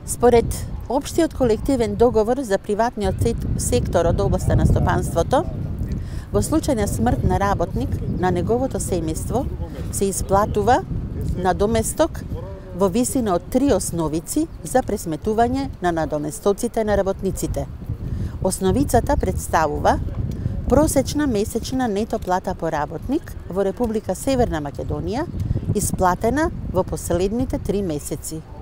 Според Општиот колективен договор за приватниот сектор од областа на стопанството, во случај на смрт на работник, на неговото семејство се исплатува надоместок во висина од 3 основици за пресметување на надоместоците на работниците. Основицата представува просечна месечна нето плата по работник во Република Северна Македонија, исплатена во последните 3 месеци.